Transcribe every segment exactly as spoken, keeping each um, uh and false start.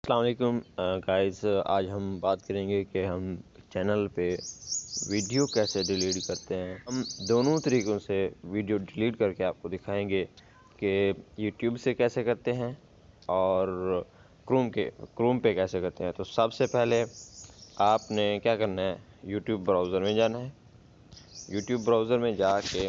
अस्सलाम वालेकुम गाइस। आज हम बात करेंगे कि हम चैनल पे वीडियो कैसे डिलीट करते हैं। हम दोनों तरीक़ों से वीडियो डिलीट करके आपको दिखाएंगे कि यूट्यूब से कैसे करते हैं और क्रोम के क्रोम पे कैसे करते हैं। तो सबसे पहले आपने क्या करना है, यूट्यूब ब्राउज़र में जाना है। यूट्यूब ब्राउज़र में जाके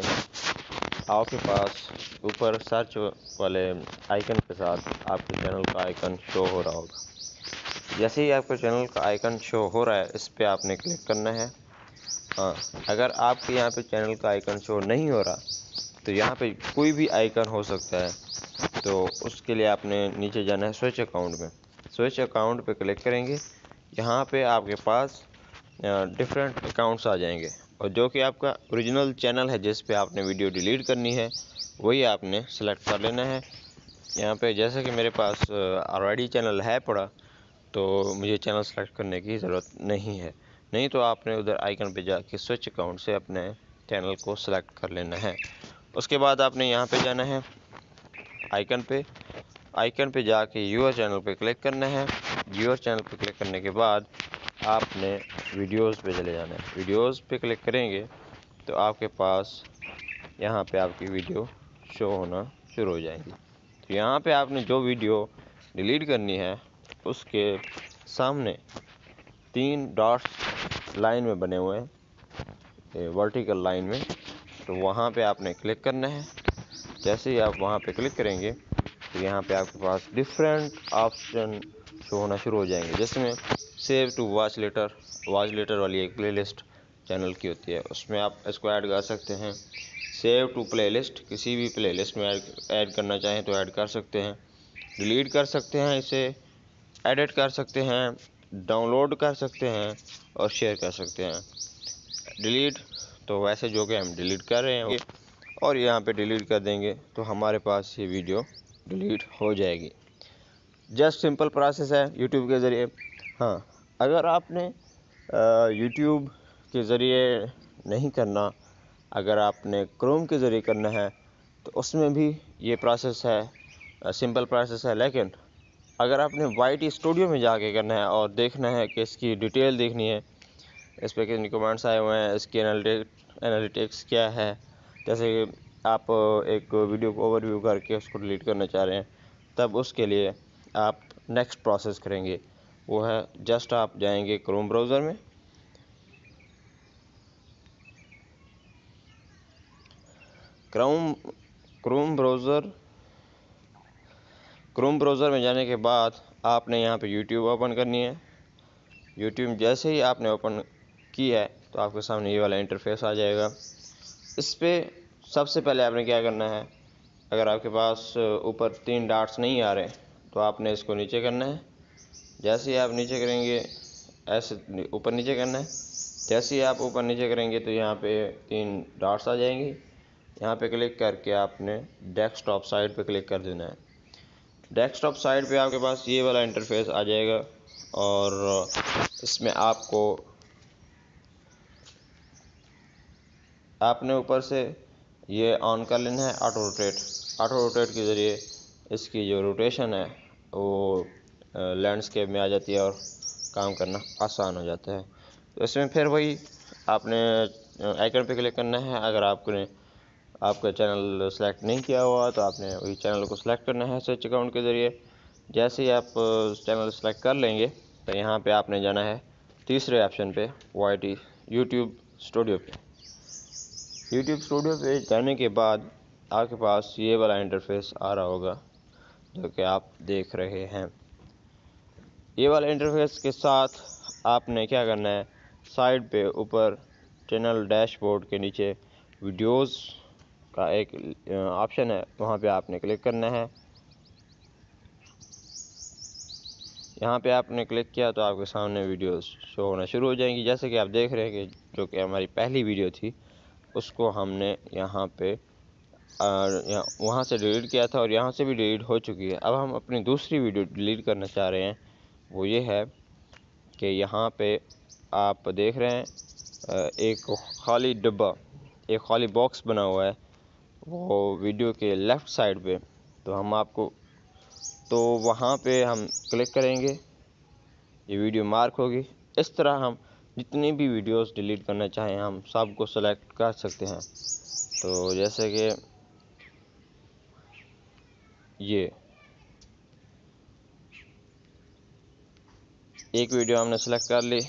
आपके पास ऊपर सर्च वाले आइकन के साथ आपके चैनल का आइकन शो हो रहा होगा। जैसे ही आपके चैनल का आइकन शो हो रहा है, इस पे आपने क्लिक करना है। हाँ, अगर आपके यहाँ पे चैनल का आइकन शो नहीं हो रहा तो यहाँ पे कोई भी आइकन हो सकता है, तो उसके लिए आपने नीचे जाना है स्विच अकाउंट में। स्विच अकाउंट पे क्लिक करेंगे, यहाँ पे आपके पास डिफरेंट अकाउंट्स आ जाएंगे और जो कि आपका ओरिजिनल चैनल है जिस पे आपने वीडियो डिलीट करनी है वही आपने सेलेक्ट कर लेना है। यहाँ पे जैसे कि मेरे पास ऑलरेडी चैनल है पड़ा, तो मुझे चैनल सेलेक्ट करने की ज़रूरत नहीं है। नहीं तो आपने उधर आइकन पे जाके स्विच अकाउंट से अपने चैनल को सेलेक्ट कर लेना है। उसके बाद आपने यहाँ पे जाना है आइकन पे। आइकन पे जाके यूअर चैनल पे क्लिक करना है। यूअर चैनल पे क्लिक करने के बाद आपने वीडियोस पे चले जाना है। वीडियोस पे क्लिक करेंगे तो आपके पास यहाँ पे आपकी वीडियो शो होना शुरू हो जाएंगी। तो यहाँ पे आपने जो वीडियो डिलीट करनी है उसके सामने तीन डॉट्स लाइन में बने हुए हैं, वर्टिकल लाइन में, तो वहाँ पे आपने क्लिक करना है। जैसे ही आप वहाँ पे क्लिक करेंगे तो यहाँ पे आपके पास डिफरेंट ऑप्शन शो होना शुरू हो जाएंगे, जिसमें save to watch later watch later वाली एक प्लेलिस्ट चैनल की होती है, उसमें आप इसको ऐड कर सकते हैं। सेव टू प्लेलिस्ट, किसी भी प्लेलिस्ट में ऐड करना चाहें तो ऐड कर सकते हैं। डिलीट कर सकते हैं, इसे एडिट कर सकते हैं, डाउनलोड कर सकते हैं और शेयर कर सकते हैं। डिलीट तो वैसे जो कि हम डिलीट कर रहे हैं और यहाँ पे डिलीट कर देंगे तो हमारे पास ये वीडियो डिलीट हो जाएगी। जस्ट सिंपल प्रोसेस है यूट्यूब के ज़रिए। हाँ, अगर आपने यूट्यूब के ज़रिए नहीं करना, अगर आपने क्रोम के ज़रिए करना है तो उसमें भी ये प्रोसेस है, सिंपल प्रोसेस है। लेकिन अगर आपने वाई टी स्टूडियो में जाके करना है और देखना है कि इसकी डिटेल देखनी है, इस पर कितने कमेंट्स आए हुए हैं, इसकी एनालिटिक्स क्या है, जैसे आप एक वीडियो को ओवरव्यू करके उसको डिलीट करना चाह रहे हैं, तब उसके लिए आप नेक्स्ट प्रोसेस करेंगे। वो है जस्ट आप जाएंगे क्रोम ब्राउज़र में। Chrome Chrome browser Chrome browser में जाने के बाद आपने यहाँ पे यूट्यूब ओपन करनी है। यूट्यूब जैसे ही आपने ओपन की है तो आपके सामने ये वाला इंटरफेस आ जाएगा। इस पर सबसे पहले आपने क्या करना है, अगर आपके पास ऊपर तीन डॉट्स नहीं आ रहे तो आपने इसको नीचे करना है। जैसे ही आप नीचे करेंगे, ऐसे ऊपर नीचे करना है। जैसे ही आप ऊपर नीचे करेंगे तो यहाँ पे तीन डॉट्स आ जाएंगे। यहाँ पे क्लिक करके आपने डेस्कटॉप साइड पे क्लिक कर देना है। डेस्कटॉप साइड पे आपके पास ये वाला इंटरफेस आ जाएगा और इसमें आपको आपने ऊपर से ये ऑन कर लेना है ऑटो रोटेट। ऑटो रोटेट के ज़रिए इसकी जो रोटेशन है वो लैंडस्केप में आ जाती है और काम करना आसान हो जाता है। तो इसमें फिर वही आपने आइकन पे क्लिक करना है। अगर आपने आपका चैनल सेलेक्ट नहीं किया हुआ तो आपने वही चैनल को सेलेक्ट करना है सर्च अकाउंट के ज़रिए। जैसे ही आप चैनल सेलेक्ट कर लेंगे तो यहाँ पे आपने जाना है तीसरे ऑप्शन पे, वाई टी यूट्यूब स्टूडियो पे। यूट्यूब स्टूडियो पे जाने के बाद आपके पास ये वाला इंटरफेस आ रहा होगा जो कि आप देख रहे हैं। ये वाला इंटरफेस के साथ आपने क्या करना है, साइड पे ऊपर चैनल डैशबोर्ड के नीचे वीडियोस का एक ऑप्शन है, वहाँ पे आपने क्लिक करना है। यहाँ पे आपने क्लिक किया तो आपके सामने वीडियोस शो होना शुरू हो जाएंगी। जैसे कि आप देख रहे हैं कि जो कि हमारी पहली वीडियो थी उसको हमने यहाँ पे यहाँ वहाँ से डिलीट किया था और यहाँ से भी डिलीट हो चुकी है। अब हम अपनी दूसरी वीडियो डिलीट करना चाह रहे हैं। वो ये है कि यहाँ पे आप देख रहे हैं एक खाली डब्बा, एक खाली बॉक्स बना हुआ है वो वीडियो के लेफ़्ट साइड पे। तो हम आपको तो वहाँ पे हम क्लिक करेंगे। یہ ویڈیو مارک ہوگی۔ اس طرح ہم جتنی بھی ویڈیوز ڈیلیٹ کرنا چاہیں ہم سب کو سلیکٹ کر سکتے ہیں۔ تو جیسے کہ یہ ایک ویڈیو ہم نے سلیکٹ کر لی،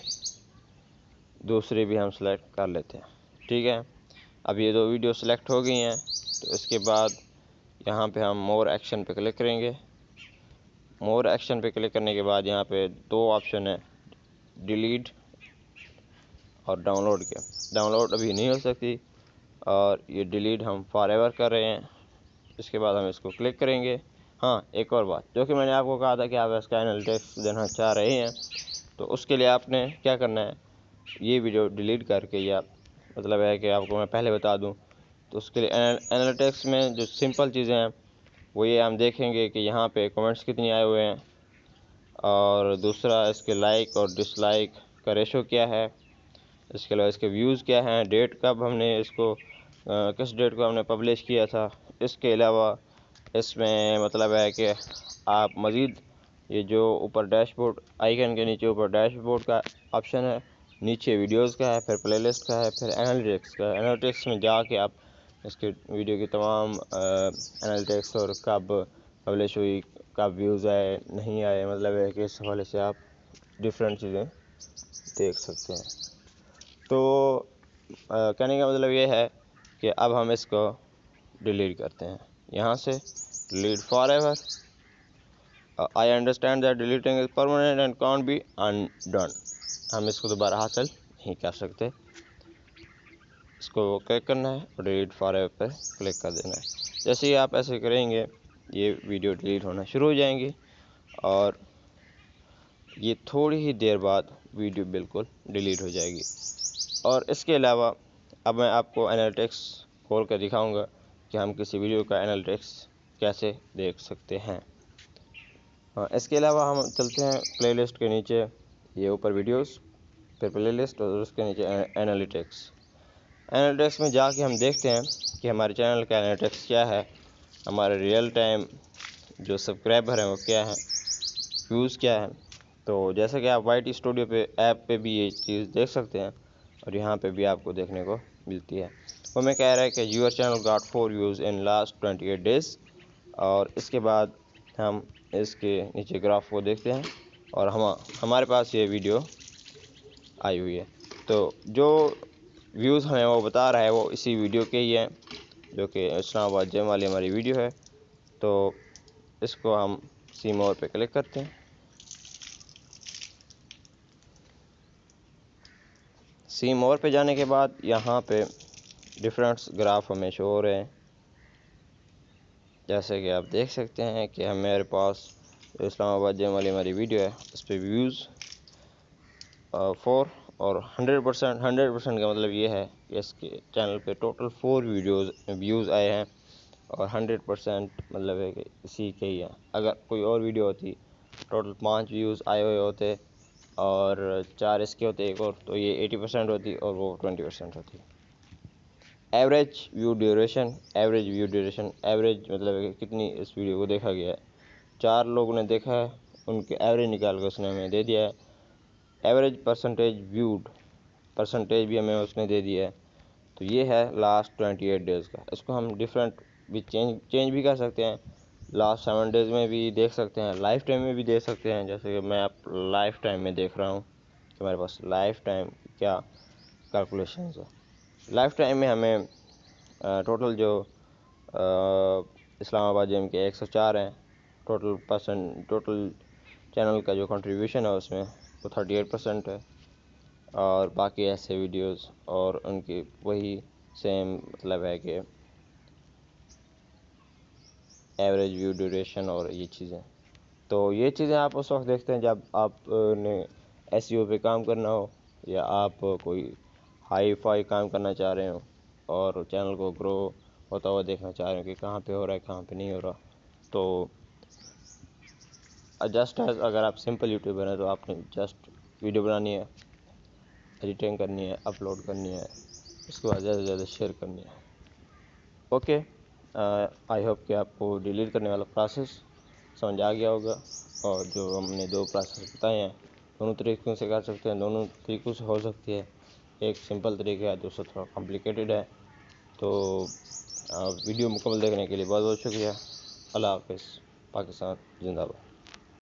دوسری بھی ہم سلیکٹ کر لیتے ہیں، ٹھیک ہے۔ اب یہ دو ویڈیو سلیکٹ ہو گئی ہیں، تو اس کے بعد یہاں پہ ہم مور ایکشن پہ کلک کریں گے۔ مور ایکشن پہ کلک کرنے کے بعد یہاں پہ دو آپشن ہیں، ڈیلیٹ اور ڈاؤن لوڈ کے۔ ڈاؤن لوڈ ابھی نہیں ہو سکتی، اور یہ ڈیلیٹ ہم فار ایور کر رہے ہیں۔ اس کے بعد ہم اس کو کلک کریں گے۔ ہاں، ایک اور بات جو کہ میں نے آپ کو کہا تھا کہ آپ اس کا انالیٹکس دینا چاہ رہے ہیں، تو اس کے لیے آپ نے کیا کرنا ہے، یہ ویڈیو ڈیلیٹ کر کے، یا مطلب ہے کہ آپ کو میں پہلے بتا دوں، تو اس کے لیے انالیٹکس میں جو سمپل چیزیں ہیں وہ یہ ہم دیکھیں گے کہ یہاں پہ کمنٹس کتنی آئے ہوئے ہیں، اور دوسرا اس کے لائک اور ڈس لائک کا ریشو کیا ہے، اس کے علاوہ اس کے ویوز کیا ہیں، ڈیٹ کب ہم نے اس کو کس ڈیٹ کو ہم نے پبلش کیا تھا۔ اس کے علاوہ اس میں مطلب ہے کہ آپ مزید یہ جو اوپر ڈیش بورڈ آئیکن کے نیچے اوپر ڈیش بورڈ کا آپشن ہے، نیچے ویڈیوز کا ہے، پھر پلے لسٹ کا ہے، پھر انالیٹکس کا ہے۔ انالیٹکس میں جا کے آپ اس کے ویڈیو کی تمام انالیٹکس اور کب پبلش ہوئی، کب ویوز آئے نہیں آئے، مطلب ہے کہ اس حوالے سے آپ ڈفرینٹ چیزیں دیکھ سکتے ہیں۔ تو کہنے کا مطلب یہ ہے کہ اب ہم اس کو ڈیلیٹ کرتے ہیں یہاں سے، ڈیلیٹ فار ایور۔ I understand that deleting is permanent and can't be undone. ہم اس کو دوبارہ حاصل نہیں کر سکتے۔ اس کو کلک کرنا ہے اور ڈیلیٹ فار ایور پہ کلک کر دینا ہے۔ جیسے ہی آپ ایسے کریں گے یہ ویڈیو ڈیلیٹ ہونا شروع ہو جائیں گی، اور یہ تھوڑی ہی دیر بعد ویڈیو بالکل ڈیلیٹ ہو جائے گی۔ اور اس کے علاوہ اب میں آپ کو انالیٹکس کھول کر دکھاؤں گا کہ ہم کسی ویڈیو کا انالیٹکس کیسے دیکھ سکتے ہیں۔ اس کے علاوہ ہم چلتے ہیں پلے لسٹ کے نیچے، یہ اوپر ویڈیوز، پھر پلے لسٹ اور اس کے نیچے انالیٹکس۔ انالیٹکس میں جا کے ہم دیکھتے ہیں کہ ہمارے چینل کا انالیٹکس کیا ہے، ہمارے ریئل ٹائم جو سبسکرائبر ہیں وہ کیا ہیں، ویوز کیا ہیں۔ تو جیسا کہ آپ وائی ٹی اسٹوڈیو پہ ایپ پہ بھی یہ چیز دیکھ سکتے ہیں، اور یہاں پہ بھی آپ کو دیکھنے کو ملتی ہے۔ وہ میں کہہ رہا ہے کہ your channel got four views in last twenty eight days, اور اس کے بعد ہم اس کے نیچے گراف کو دیکھتے ہیں، اور ہم ہمارے پاس یہ ویڈیو آئی ہوئی ہے۔ تو جو ویوز ہمیں وہ بتا رہا ہے وہ اسی ویڈیو کے ہی ہیں، جو کہ اسلام آباد جیم والی ہماری ویڈیو ہے۔ تو اس کو ہم سی مور پہ کلک کرتے ہیں۔ سی مور پہ جانے کے بعد یہاں پہ ڈفرینٹس گراف ہمیں شو ہو رہے ہیں، جیسے کہ آپ دیکھ سکتے ہیں کہ ہم میرے پاس جو اسلام آباد جیم والی ہماری ویڈیو ہے اس پہ ویوز فور اور ہنڈریڈ پرسینٹ ہنڈریڈ پرسینٹ کا مطلب یہ ہے کہ اس کے چینل پہ ٹوٹل فور ویڈیوز ویوز آئے ہیں، اور ہنڈریڈ پرسینٹ مطلب ہے کہ اسی کے ہی ہیں۔ اگر کوئی اور ویڈیو ہوتی ٹوٹل پانچ ویوز آئے ہوئے ہوتے اور چار اس کے ہوتے ایک اور، تو یہ ایٹی پرسینٹ ہوتی اور وہ ٹوینٹی پرسینٹ ہوتی۔ Average view duration, average view duration average مطلب ہے کہ کتنی اس ویڈیو کو دیکھا گیا ہے۔ چار لوگوں نے دیکھا ہے، ان کے ایوریج نکال کے اس نے ہمیں دے دیا ہے۔ ایوریج پرسنٹیج ویوڈ، پرسنٹیج بھی ہمیں اس نے دے دیا ہے۔ تو یہ ہے لاسٹ ٹوینٹی ایٹ ڈیز کا۔ اس کو ہم ڈفرینٹ بھی چینج چینج بھی کر سکتے ہیں، لاسٹ سیون ڈیز میں بھی دیکھ سکتے ہیں، لائف ٹائم میں بھی دیکھ سکتے ہیں۔ جیسے کہ میں آپ لائف ٹائم میں دیکھ رہا ہوں کہ ہمارے پاس لائف ٹائم کیا کیلکولیشنز ہے۔ لائف ٹائم میں ہمیں ٹوٹل جو اسلام آباد جیم کے ایک سو چار ہیں، ٹوٹل پرسنٹ ٹوٹل چینل کا جو کنٹریبیوشن ہے اس میں وہ تھرٹی ایٹ پرسینٹ ہے، اور باقی ایسے ویڈیوز اور ان کی وہی سیم مطلب ہے کہ ایوریج ویو ڈیوریشن اور یہ چیزیں۔ تو یہ چیزیں آپ اس وقت دیکھتے ہیں جب آپ نے ایس ای او پہ کام کرنا ہو، یا آپ کوئی ہائی فائی کام کرنا چاہ رہے ہوں اور چینل کو گرو ہوتا ہوا دیکھنا چاہ رہے ہوں کہ کہاں پہ ہو رہا ہے کہاں پہ نہیں ہو رہا۔ تو جسٹ ایز اگر آپ سمپل یوٹیوبر ہیں تو آپ نے جسٹ ویڈیو بنانی ہے، ایڈیٹنگ کرنی ہے، اپلوڈ کرنی ہے، اس کے بعد زیادہ سے زیادہ شیئر کرنی ہے۔ اوکے، آئی ہوپ کہ آپ کو ڈیلیٹ کرنے والا پروسیس سمجھ آ گیا ہوگا، اور جو ہم نے دو پروسیس بتائے ہیں دونوں طریقوں سے کر سکتے ہیں، دونوں طریقوں سے ہو سکتی ہے. ایک سمپل طریقہ ہے، دوسرا تھوڑا کمپلیکیٹڈ ہے. تو ویڈیو مکمل دیکھنے کے لیے بہت بہت شکریہ. اللہ حافظ. پاکستان زندہ باد.